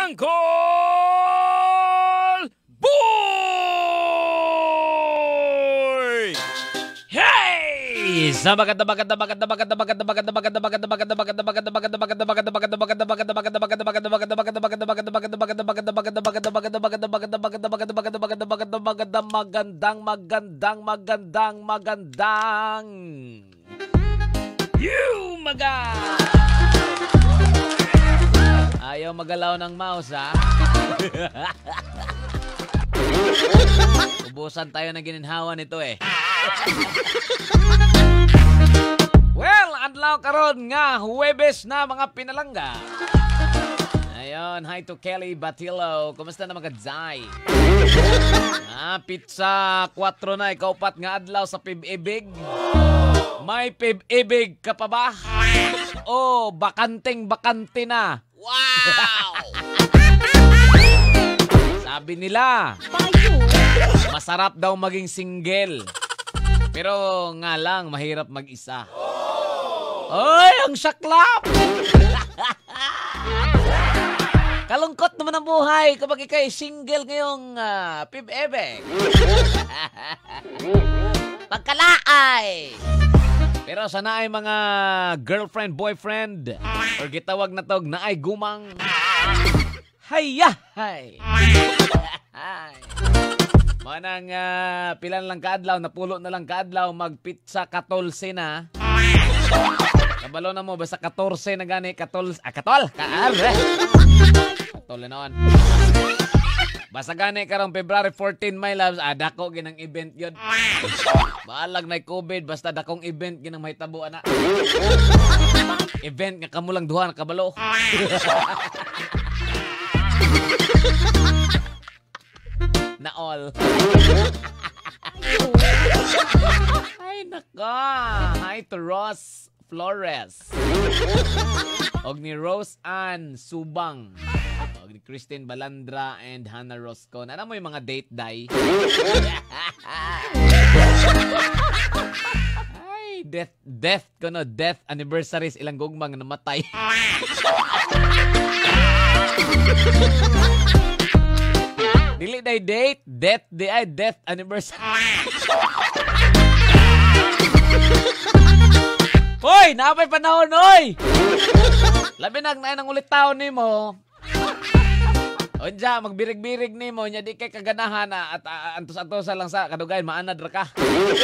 Uncle Boy! Hey! Sa maganda You maga! Ayaw magalaw ng mouse, ha? Ubusan tayo ng gininhawa nito, eh. Well, adlaw karon nga Huwebes na mga pinalangga. Ayun, hi to Kelly Batilo. Kumusta na mga Zay? Pizza 4 na, ikaw pat nga adlaw sa pib-ibig. May pib-ibig ka pa ba? Oh, bakanteng-bakante na. Wow! Sabi nila, masarap daw maging single. Pero nga lang, mahirap mag-isa. Ay, ang saklap! Kalungkot naman ang buhay kapag ikay single ngayong pib-ibig. Pagkalaay! Pero sana ay mga girlfriend, boyfriend, or gitawag na tog na ay gumang. Hayya! Hay! Manang pilan lang kaadlaw, napulo na lang kaadlaw, mag-pizza 14 na. Kabalo na mo, basta 14 na gani, 14, katol! Katol na noon. Basta gani karong February 14, my loves, dako ginang event yun. Baalag na COVID, basta dakong event ginang mahitabo, ana. Event nga kamulang duha na kabalo. Na all. Ay, naka. Hi to Ross Flores. Og ni Rose Ann Subang. Og ni Christine Balandra and Hannah Roscon. Ano mo yung mga date day? Ay, death ko no. Death anniversaries ilang gugmang namatay. Dili day date, death di ay death anniversary. Hoy, napay panahon oy. Labi nang nang ulit taon nimo. Onja magbirig-birig nimo nya di kay kaganahan at antos-antos lang sa kadugayan maanad ra ka.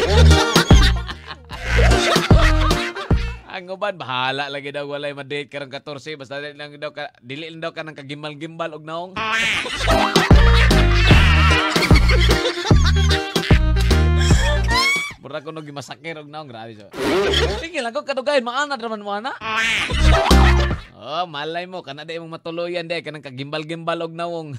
Ang uban bahala lagi daw walay ma-date karong 14 basta dili lang daw ka nang kagimbal-gimbal og naong. Mura ko no gimasakir og naong grabe so. Tingil lang ko kadugayan maanad ra man mo ana. Oh, malay mo kana day mong matuluyan day kanang kagimbal-gimbal og naong.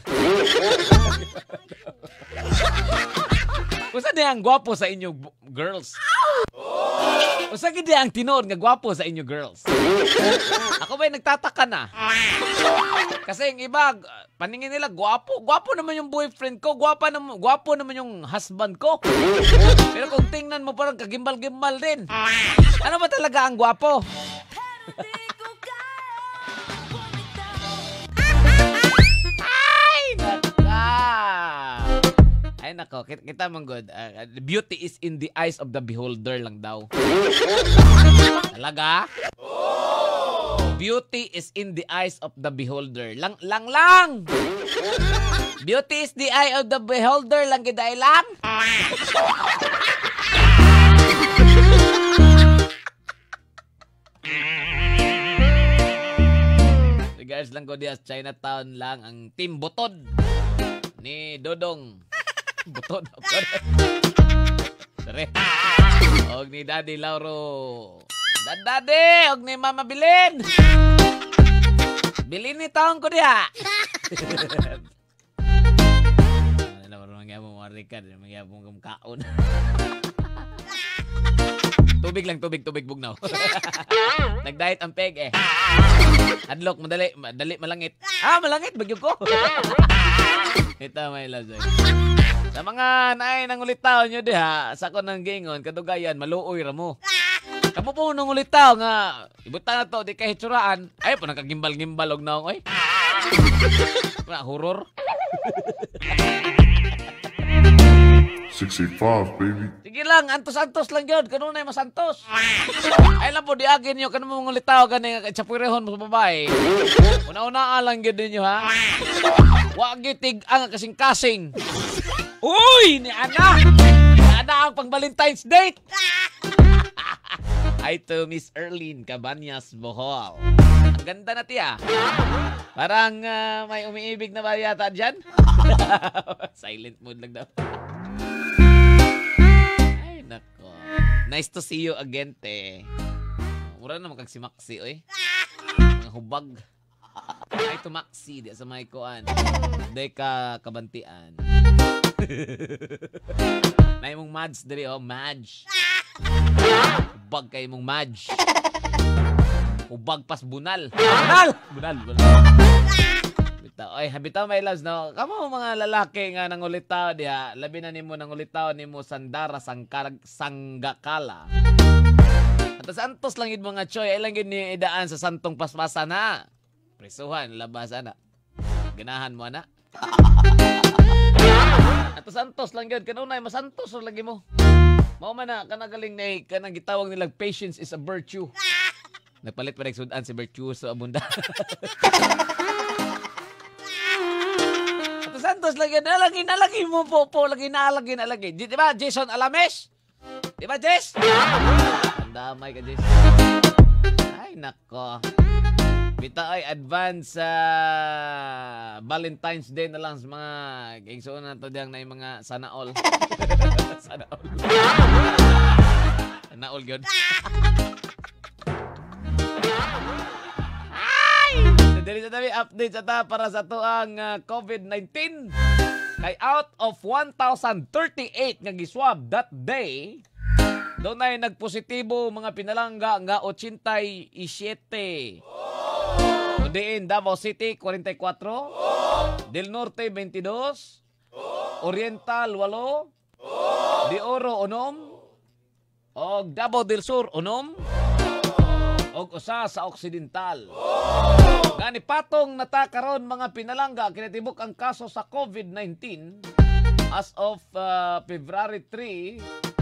Usa day ang gwapo sa inyo girls? Usa gid ang tinuod nga gwapo sa inyo girls? Ako ba'y nagtataka na? Kasi yung iba, paningin nila, gwapo. Gwapo naman yung boyfriend ko. Gwapo naman yung husband ko. Pero kung tingnan mo parang kagimbal-gimbal din. Ano ba talaga ang gwapo? Ay, nako. Kita mong good. Beauty is in the eyes of the beholder lang daw. Talaga? Beauty is in the eyes of the beholder. Lang! Beauty is the eye of the beholder. Lang giday lang. Regards lang ko diya sa Chinatown lang ang Team Butod ni Dodong. Butod ako. Sorry. Og ni Daddy Lauro. Daddy, og ni Mama Bilin. Bilin ni taong ko diha. Ano ba mangyabong marikan, mangyabong kaon. Tubig lang, tubig bugnaw. Nag-diet ang peg eh. Adlock, madali malangit. Malangit bagyo ko. Ito may lazay. Sa mga naay nang ulitaw nyo diha, sa ko nang gingon, kadugayan, maluoy ra mo. Kamu po nung ulitaw nga, ibutan na to, di kahit suraan. Ay po, nakagimbal-gimbal og naong, oy. Horror. 65, baby. Sige lang, antos-antos lang yun. Kanunay masantos. Ay lang po, diagin nyo. Kanun mong litaw ka na tsapurehon mo sa babae. Una-unaan lang yun ninyo, ha? Wag yung tig-ang kasing-kasing. Uy! Ni Ana! Ni Ana ang pang Valentine's date! Hi to Miss Erlene Cabanyas, Bohol. Ang ganda na tiya. Parang may umiibig na ba yata dyan? Silent mood lang daw. Ay, nako. Nice to see you again, te. Mura naman kag si Maxi, oy. Mga hubag. Hi to Maxi, di sa may kuan. Di ka kabantian. May mong Mads diri, oh. Madge. Hubag kayo mong Madge. Hubag pas bunal. Bunal. Oy, habitaw may loves, no? Kamo mga lalaki nga nangulitaw diha, labi na nimo nangulitaw nimo sandara sanggakala. Atas antos lang gid mga choy, ay lang gid ni idaan sa santong paspasan na. Prisuhan labasan na. Ganahan mo na. Atas antos lang gid kanunay masantos lagi mo. Mao man na kanagaling na kanang gitawag nilang patience is a virtue. Nagpalit pa nagsudan si Virtuoso Abunda. Santos lagi nalagi mo po lagi. Di ba Jason Alames? Di ba Jess? Ang damay ka Jess. Ay nako. Bita ay advance Valentine's Day na lang sa mga igsuon na to diyang na yung mga sana all. Sana all. Sana all yun. Dali sa tabi, update sa ta para sa tuang COVID-19. Kay out of 1,038 nga giswab that day, doon ay nagpositibo mga pinalangga nga 87. Diin, Davao City, 44. Del Norte, 22. Oriental, 8. De Oro, 6. Og Davao del Sur, 6. Og usa sa Occidental. Gani patong natakaron mga pinalangga kinatibok ang kaso sa COVID-19 as of February 3,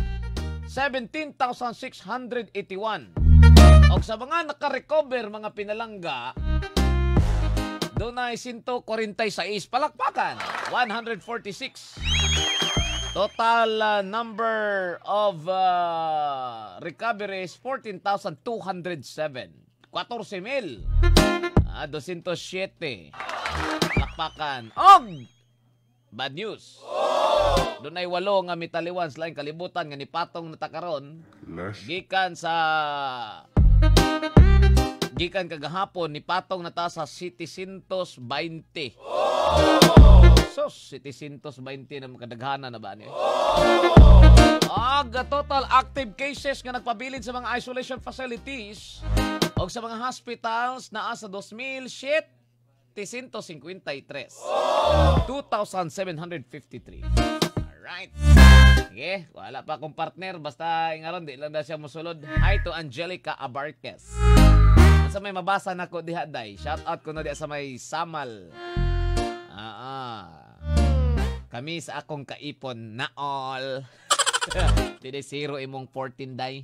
17,681. Og sa mga naka-recover mga pinalangga, doon ay 146 palakpakan, 146. Total number of recoveries 14,207. 14,000. 207. Lakpakan. Og bad news. Doon ay 8 nga mitaliwan sa laing kalibutan nga nipatong natakaron. Gikan kagahapon nipatong nata sa 720. Sos, 720 na makadaghana na ba niya? Total active cases nga nagpabilin sa mga isolation facilities o sa mga hospitals na sa 2,753. 2,753. Alright. Okay, wala pa akong partner. Basta ingaron, di lang na siya musulod. Hi to Angelica Abarquez. Sa may mabasa na ko diha day. Shout out ko na diha sa may Samal. Kami sa akong kaipon na all. Dili 0 imong 14 day.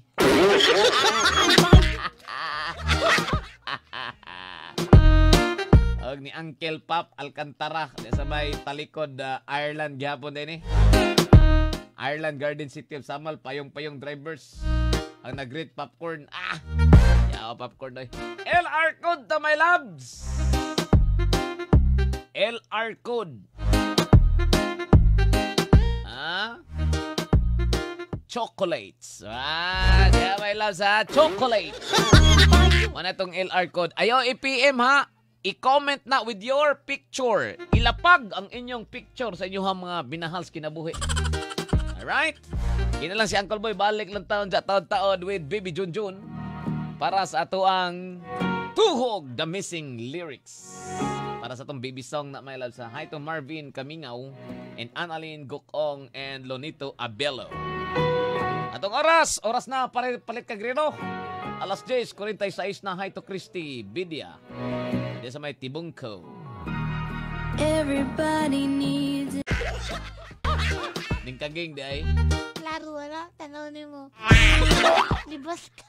Og ni Uncle Pop Alcantara sa may talikod Ireland gyapon din Ireland Garden City of Samal, payong drivers ang nag-greet popcorn. Yaw popcorn doy. LR code to my loves. LR code. Chocolates. Kaya may loves chocolates. Mana tong LR code. Ayaw i-PM ha. I-comment na with your picture. Ilapag ang inyong picture sa inyong mga binahals kinabuhi. Alright? Kina lang si Uncle Boy. Balik lang taon with Baby Junjun para sa ato ang Tuhog the Missing Lyrics. Para sa itong baby song na may love sa hi to Marvin Kamingaw and Annalyn Gokong and Lonito Abelo. Atong oras na palit kagrino. Alas 10:46 na hi to Christy Bidia. Diyan sa may Tibungko. Everybody needs it. Ning kaging di ay. Laro na, tanaw ni mo. Libas ka.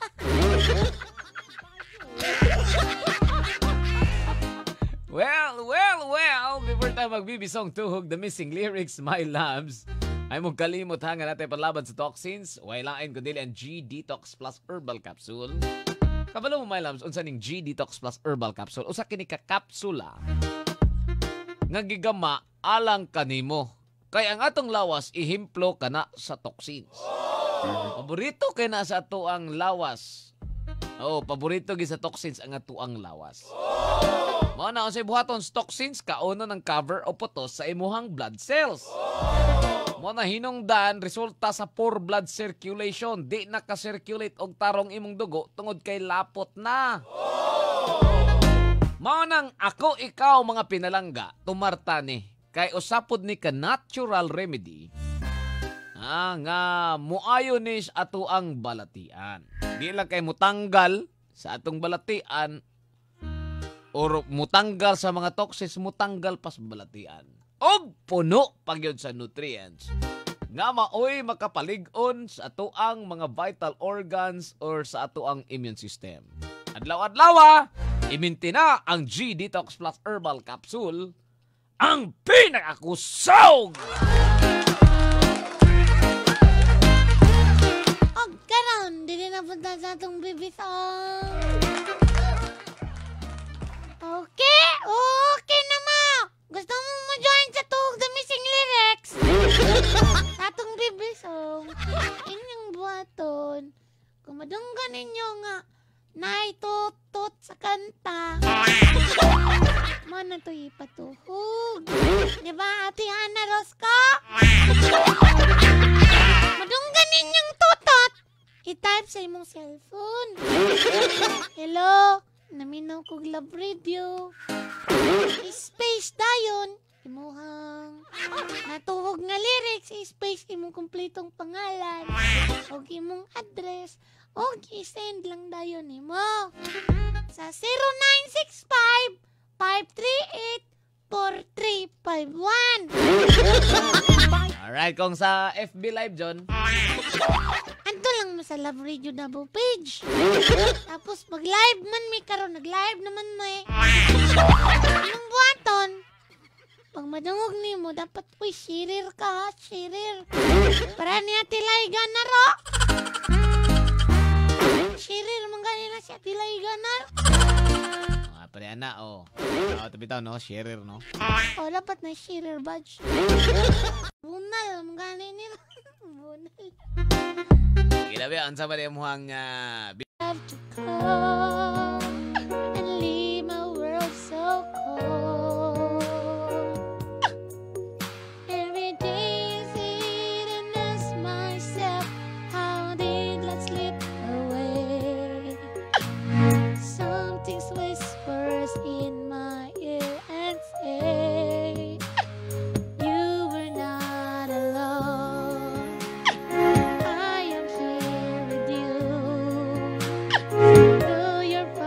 Well, before tayo magbibisong tuhog the missing lyrics, my loves, ay mong kalimot ha nga natin panlaban sa toxins. Wailain ko dili ang G-Detox Plus Herbal Capsule. Kabalo mo, my loves, unsa ning G-Detox Plus Herbal Capsule? Usa kini ka kapsula nga gigama alang kanimo. Kay ang atong lawas ihimplo kana sa toxins. Paborito kay na sa ato ang lawas. Paborito gi sa toxins ang ato ang lawas. Mao na unsay buhaton sa toxins kauno ng cover o putos sa imuhang blood cells. Mao na hinungdan resulta sa poor blood circulation, di naka-circulate og tarong imong dugo tungod kay lapot na. Mao nang ako ikaw mga pinalangga tumarta ni kay usapod ni ka natural remedy nga muayo ni sa ato ang balatian. Di lang kay mutanggal sa atong balatian or mutanggal sa mga toxins, mutanggal pas balatian. Og puno pagyod sa nutrients nga maoy makapalig-on sa ato ang mga vital organs or sa ato ang immune system. Adlaw-adlaw, iminti na ang G-Detox Plus Herbal Capsule, ang pinakakusog! Og karon, dili na punta sa atong bibisong. Okay na ma. Gusto mo ma-join sa tuhog the missing lyrics? Atong bibisong. Inyong buhaton. Kung madunggan ninyo nga naitutot sa kanta. Mana to ipatuhog. Diba, Ate Ana Rosco? Madunggan ninyong tutot. I-type sa imong cellphone. Hello? Naminaw kog love radio. Space dayon. Imuhang natuhog nga lyrics. Space imong kumpletong pangalan. O imong address. O i-send lang dayon nimo. Sa 0965 538-4351. Alright, kung sa FB Live, John. Anto lang mo sa Love Radio Double page. Tapos mag-live man may karon, nag-live naman may. Anong buhaton? Pag madungog ni mo, dapat shirir ka ha, shirir. Para niya tilay ganaro. Shirir mong ganina siya tilay ganar. Pare ana, tabi-taw, no? Sharer, no? Dapat na shirir badge. Bunal, mong ganin nila. Bunal. Ginabi, ang sama rin muhang Have to come and leave my world so cold. Every day is it and ask myself, how did life slip away? Something whispers in my ear and say, you were not alone. I am here with you. Though your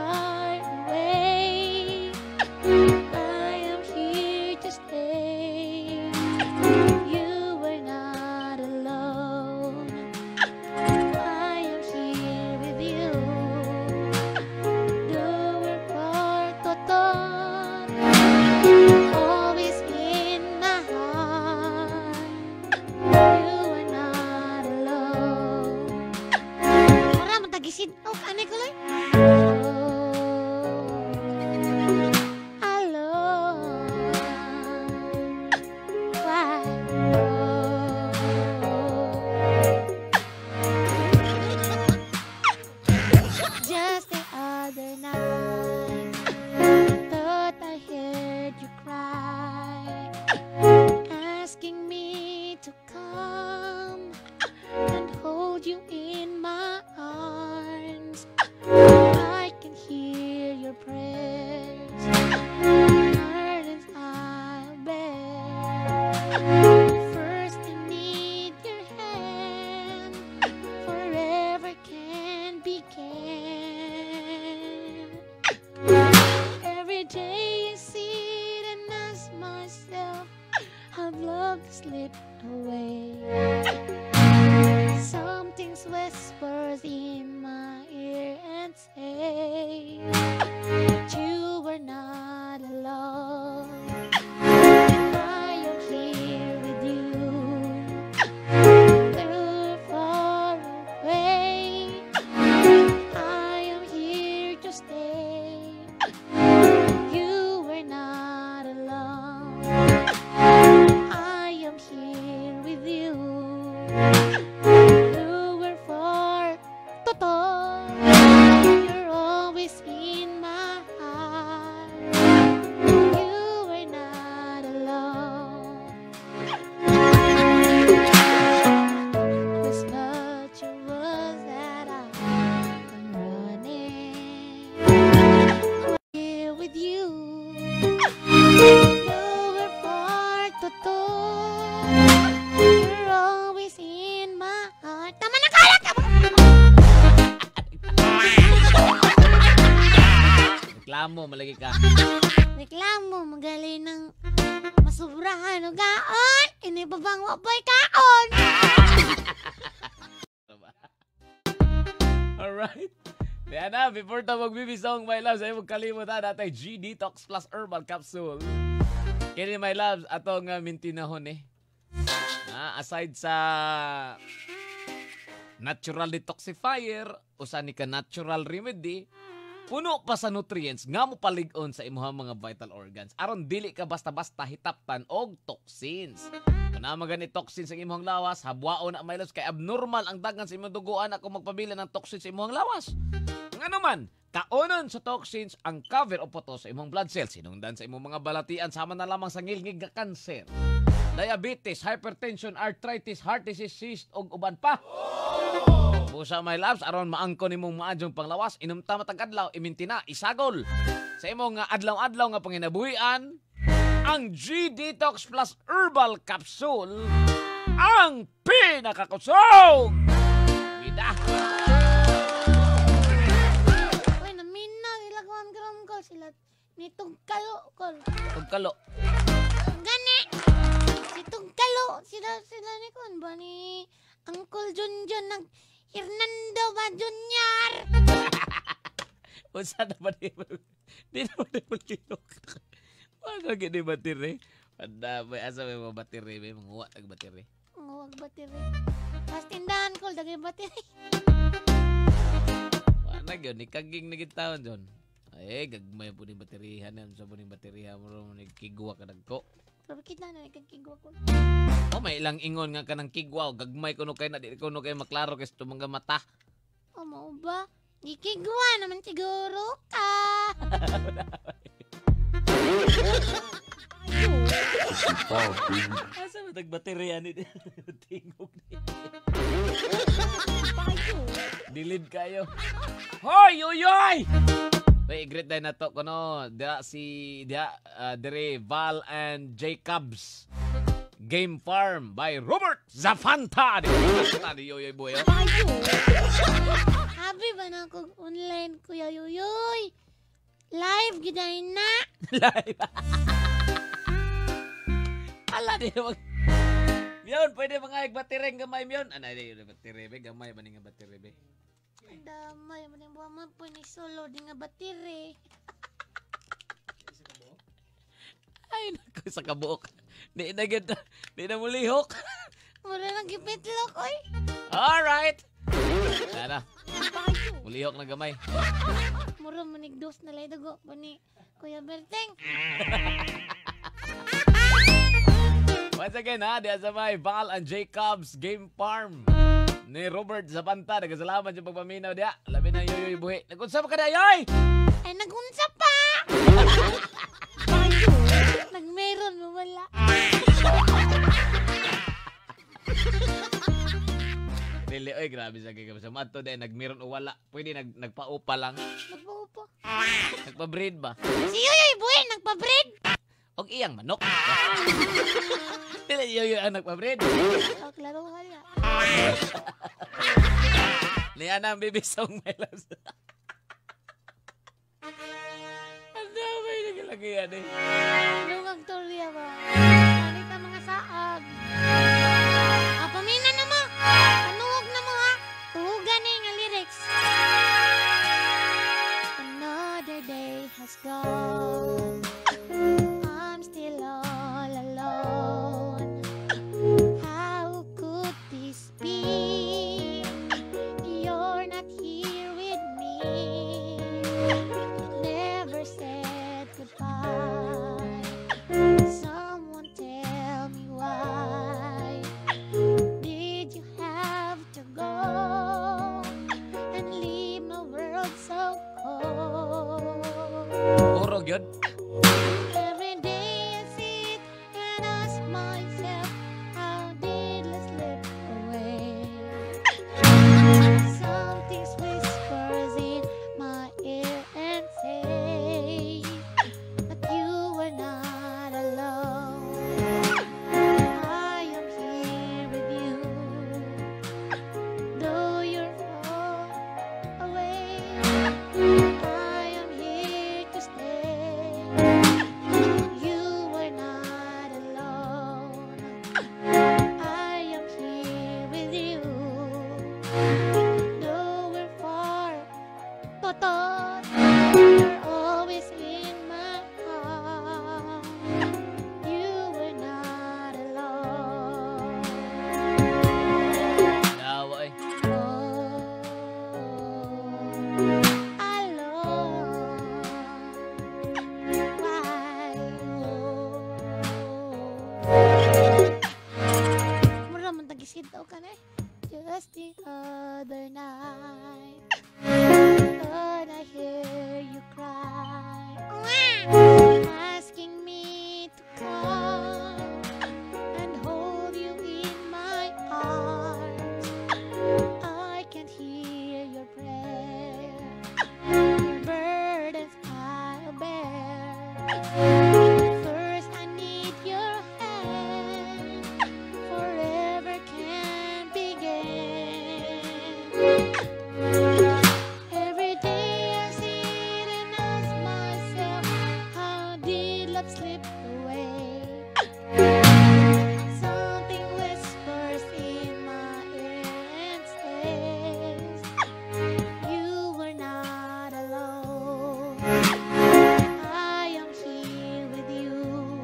fog slipped away. Something whispers in my ear and say you were not alone. I am here with you. Though far away, I am here to stay. You were not alone. I am here with you. You were far, totoo. You're always in my heart. You were not alone. Was not was that I'm running here with you. You were far, totoo. You're always in my heart. Tama na, kala ka ba? Reklamo, malagi ka. Reklamo, magaling ng masubrahan o gaon. Inibabang wapoy kaon. Alright. Yan na, before ta magbibisong, my loves, ay magkalimutan natin G-Detox Plus Herbal Capsule. Kini, my loves, atong mintinahon aside sa natural detoxifier, usa ni ka natural remedy, puno pa sa nutrients nga mo palig-on sa imuhang mga vital organs. Aron dili ka basta-basta hitaptan og toxins. Kung na magani toxins sa imuhang lawas, habwao na, my loves, kay abnormal ang dagan sa imong dugoan ako magpabila ng toxins sa imuhang lawas. Nga naman, kaunon sa toxins ang cover o poto sa imong blood cells, sinungdan sa imong mga balatian, sama na lamang sa ngilngig nga kanser, diabetes, hypertension, arthritis, heart disease, cyst, og uban pa. Busa, my loves, aron maangkon nimong maadyong panglawas, inom ta matag adlaw, imintina, isagol sa imong nga adlaw-adlaw nga panginabuhian, ang G-Detox Plus Herbal Capsule, ang pinakakusog! Bida! Uy, naminaw sila kuhan karam ko. Sila nitong kalo ko. Tugkalo. Gani! Si Tugkalo. Sila ni kuhan ba ni Uncle Junjun ng Hernando ba Junior? Unsa na ba di na ba kilok? Ano gini bateri? Anda, may asa may mga bateri, may mga uwa ng bateri. Huwag bateri. Pas tindahan ko, dagay bateri. Wala yun, ikaging nagitawon dyan. Ay, gagmay po ni baterihan yan. Sa po ni baterihan mo rin, nagkigwa ka nagko. Pero kita na, nagkakigwa ko. O, may ilang ingon nga ka ng kigwa. Gagmay ko no kayo na, di ko no kayo maklaro kasi tumangga mata. O, mo ba? Ikigwa naman siguro ka. Asa mo tagbaterihan ni tingog ni. Dilid kayo. Hoy, yoyoy! Wait, great day na to kuno. Dia si dire Val and Jacobs Game Farm by Robert Zafanta. Di yoyoy boy. Happy ba na ako online, Kuya Yoyoy? Live, giday na. Live. Ala di mag. Miyon, pwede mga battery gamay miyon. Ana di battery gamay ba nga battery. Damay, maning buwan mo po ni solo di nga batiri. Ay, naku, sa kabuok. Di na mulihok. Mura lang gipitlok, oy. Alright. Tara. Mulihok na gamay. Mura manigdos na lay dugo po ni Kuya Berteng. Once again, diya sa may Val and Jacobs Game Farm ni Robert Zapanta. Nagkasalamat yung pagpaminaw diya. Labi na yoyoy buhi. Nagunsa pa ka na, yoy! Ay, nagunsa pa! Nagmeron mo wala. Really, oy, grabe sa kaya. Sa mato din, nagmeron o wala. Pwede nagpaupa lang. Nagpaupo. Nagpa-breed ba? Si Yoyoy Buhi, nagpa-breed. Og iyang manok. Dili yoyoy ang nagpa-breed. Oh, klaro ka niya. Liyan ang bibisong may loves. Ang damay nagilagyan eh. Lungag torya ba? Malit ang mga saag. Daw ka na eh. Just the other night, heard I hear you cry, asking me to come and hold you in my arms. I can hear your prayer, burdens I'll bear. First I need your hand, forever can begin. Every day I sit and ask myself, how did love slip away? Something whispers in my ear and says, you were not alone. I am here with you.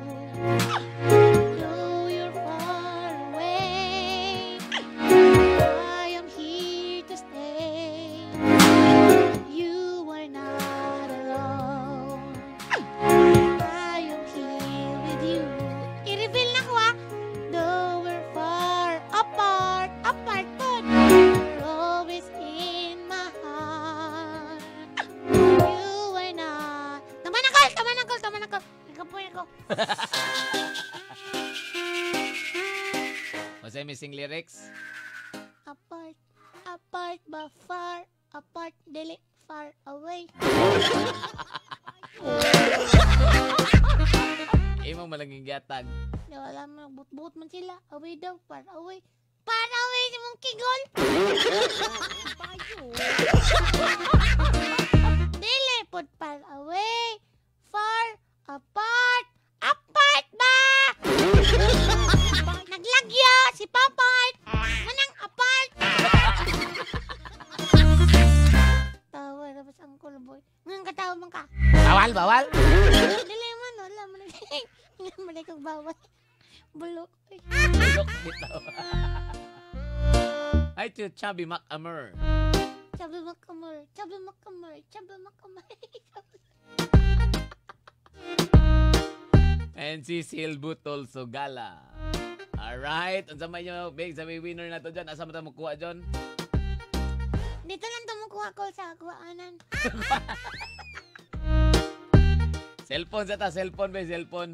Though you're far away, I am here to stay. You were not alone. I am here with you. I-reveal na ko ha. Though we're far apart, apart po, you're always in my heart. You were not. Tama na, Col! Tama na, Col! Tama na, Col! Nagkapoy ako. What's the missing lyrics? Apart, apart ba far? Apart, dili, far away. Imo malanging gatag. Di wala mo, but man sila. Away daw, far away. Far away si mong kigol. Dili, put far away. Far, apart, apart ba? Naglagyo si Papart. Manang apart. Tawa, tapos ang cool boy. Ngayon katawa man ka. Bawal, bawal. Dili man, wala man. Hindi man kong bawal. Bulok. Bulok bitaw. Hi to Chubby McAmur. Chubby Makamur, Chubby Makamur, Chubby Makamur. And si Silbut also gala. Alright. Ang samay nyo, Big, sa may winner na to dyan. Asa mo tayo makuha dyan? Dito lang tumukuha ko sa kuwaanan. Cellphone sa ta, cellphone ba, cellphone.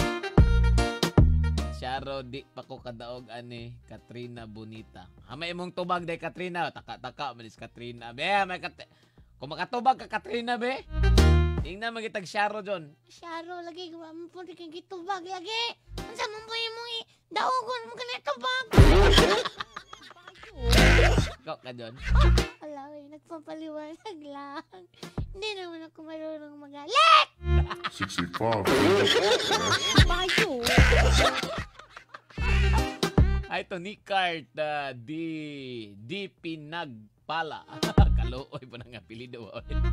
Sharo, di pa ko kadaog ani, Katrina Bonita. May imong tubag day Katrina, taka-taka manis Katrina. Be, may kung makatubag ka Katrina be. Tingnan magitag Sharo John. Sharo lagi gawa mo po kay gitubag lagi. Unsa man po imong daogon mo kanay tubag. Ikaw ka John. Ala, nagpapaliwanag lang. Hindi naman ako marunong magalit. 65. Bayo. Ay to ni Cart di pinagpala. Kaluoy po nang apelido.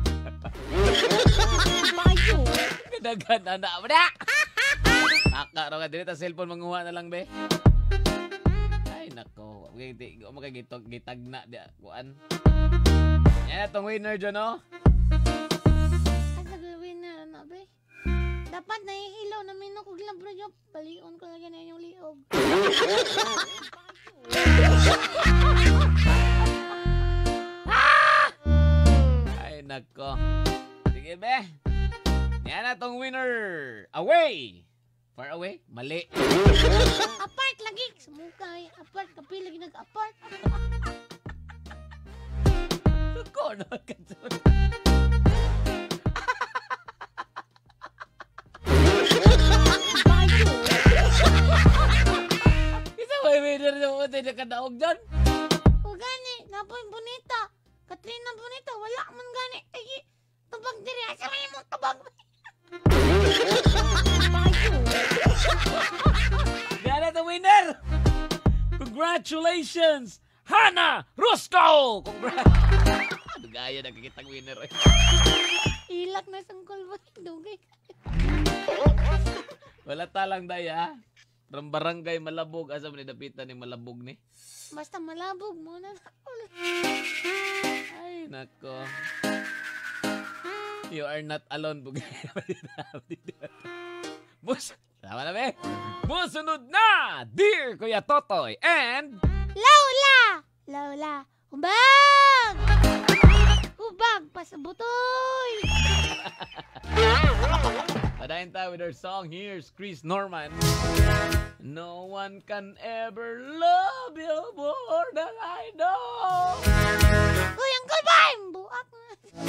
Bayo. Kadagan anak mo na. Aka ro ka dili ta cellphone manguha na lang be. Ay nako, mo kay gitagna di kuan. Yan tong winner John no. Asa gawin na na be? Dapat nahihilaw na minok og labra yo. Balion ko lagi na yung liog. Ay nako. Sige be. Yan na tong winner. Away. Far away? Mali. Apart lagi. Sumukay. Apart. Kapil lagi nag-apart. Ko na ka John. Isa may winner na mo tayo nakadaog dyan. O gani. Napoy bonita. Katrina bonita. Wala man gani. Ay, tubag diri. Asa man yung tubag. Gana the winner! Congratulations! Hana Rusko! Congrats! Gaya nakikitang winner. Ilak na sangkol ba? Dugay. Wala talang daya. From barangay Malabog. Asa man dapitan ni Malabog ni? Basta malabog mo na. Ay, nako. You are not alone. Bus, tama na be? Musunod na! Dear Kuya Totoy and Laula! Laula! Hubag! Hubag pa sa butoy! Padayin tayo with our song. Here's Chris Norman. No one can ever love you more than I know. Uy, Uncle Bime! Buak na.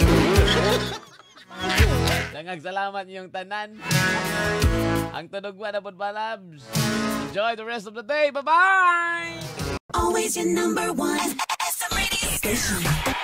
Dangag salamat yung tanan. Ang tunog mo na Balabs. Enjoy the rest of the day. Bye-bye! Always your number one. SM radio station.